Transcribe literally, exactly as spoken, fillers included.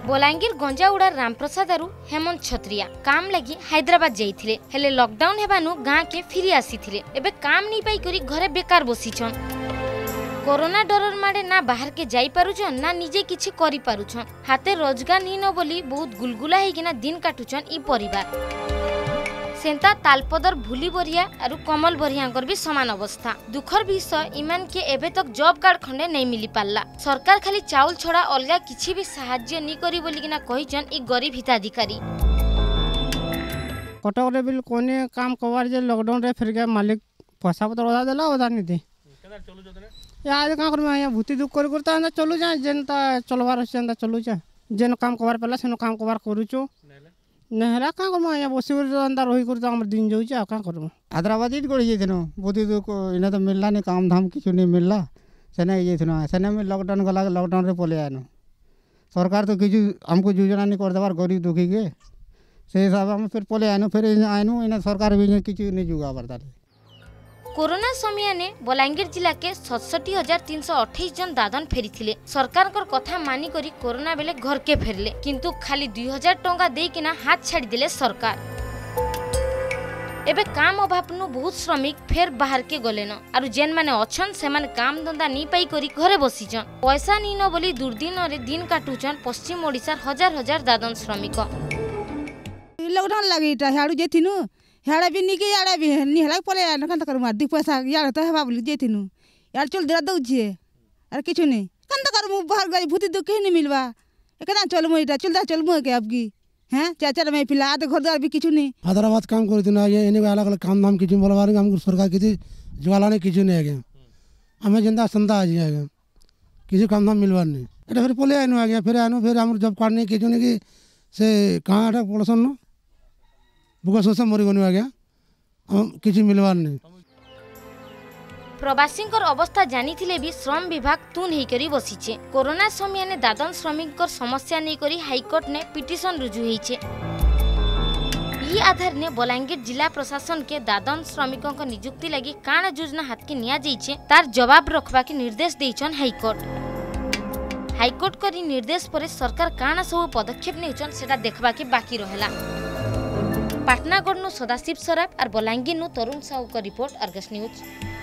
बलांगीर गंजाउड़ा रामप्रसादरू हेमंत छत्रिया काम लगी हैदराबाद जाइथिले हेले लॉकडाउन हेबानु गाँ के फिरी आसीथिले एबे काम नहीं पाई करी घरे बेकार बसीछन। कोरोना डरर मारे ना बाहर के जाई पारुछन ना निजे किछि करि पारुछन। हाथे रोजगार नी न बोली बहुत गुलगुला हेगिना दिन काटुछन ई परिवार। सेंता तालपदर भूली बरिया और कमल बरियांकर भी समान अवस्था। दुखर विषय इमान के एबे तक जॉब कार्ड खंडे नहीं मिली पारला। सरकार खाली चाउल छड़ा अलगा किछि भी सहाय्य नहीं करी बोली किना कहिछन ई गरीब हिताधिकारी। कटक रे बिल कोने काम कवार जे लॉकडाउन रे फिर के मालिक पैसा पत्र ओदा देला ओदा नहीं दे केदार चलु जतने या का करमे या भूति दुख कर करता चलु जा जेनता चलवार सेंता चलु जा जेन काम कवार पला सेन काम कवार करूचो नहरा का करम या बसी अंदर रही कर हमर दिन जाउ जा का करम। हैदराबाद ही कर जेथनो भूति दुख इना तो मिलला नहीं काम धाम किछु नहीं मिलला सेने जेथनो सेने में लॉकडाउन गला लॉकडाउन रे पले आनो सरकार तो किछु हमको योजना नहीं कर देबार गरीब दुखी के से हिसाब हम फिर पले आनो फिर आनो इना सरकार भी किछु नहीं जुगा बरदाले। कोरोना समय ने बलांगीर जिला के सतसठी हजार तीन सौ अठाईस जन दादन फेरी थिले। सरकार कर कथा मानी करी कोरोना बेले घर के फेरले किंतु खाली दुई हजार टंका दे किना हाथ छाड़ी दिले सरकार। एबे काम अभाव नु बहुत श्रमिक फेर बाहर के गलेन आरु जेन माने अछन से माने काम धंधा नी पाई करी घरे बसीजन। पैसा नी न बोली दुर्दिन रे दिन काटुचन पश्चिम ओडिसा हजार हजार दादन श्रमिक। लॉकडाउन लागि ता हाडू जेथिनु हेड़ा भी निके याड़ा भी नि हेला पले न कंत कर मार दि पैसा याड़ा त हेबा बोली जेथिनु यार चल दरा दउछे अरे किछु नहीं कंत कर मु बाहर गई भूति दुख नहीं मिलबा एकदा चल मु इटा चल दा चल मु के अबगी हैं चाचा में पिला आते घर द्वार भी किछु नहीं। हैदराबाद काम करदिना ये एने अलग अलग काम धाम किछु बोलबार हम सरकार किछि ज्वाला नहीं किछु नहीं आगे हमें जिंदा संदा आ आगे किछु काम धाम मिलबार नहीं एटा फिर पले आनो आगे फिर आनो फिर हमर जॉब कार्ड नहीं किछु नहीं कि से कहां पड़सन न बुका सोसा मरी गनु आगे हम किछि मिलबार नहीं। प्रवासी अवस्था जानी थिले भी श्रम विभाग तून ही करी बसीचे। कोरोना समय ने दादन श्रमिक समस्या नहीं करी हाईकोर्ट ने पिटिशन रुजु होईचे। ई आधार ने बलांगीर जिला प्रशासन के दादन श्रमिकों को नियुक्ति लगी काना योजना हाथ के निया जाइछे तार जवाब रखबा के निर्देश देइछन हाईकोर्ट। हाईकोर्ट करी निर्देश पर सरकार काना सब पदक्षेप नेउछन सेटा देखबा के बाकी रहेला। पाटनागढ़ नु सदाशिव सराफ और बलांगीर नु तरुण साहू का रिपोर्ट अर्गस न्यूज।